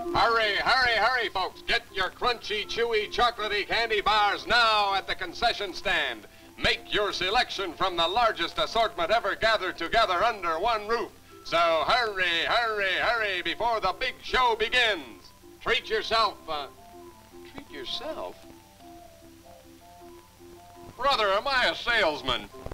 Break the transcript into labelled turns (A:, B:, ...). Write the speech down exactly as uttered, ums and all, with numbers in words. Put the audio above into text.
A: Hurry, hurry, hurry, folks. Get your crunchy, chewy, chocolatey candy bars now at the concession stand. Make your selection from the largest assortment ever gathered together under one roof. So hurry, hurry, hurry before the big show begins. Treat yourself, uh, treat yourself? Brother, am I a salesman?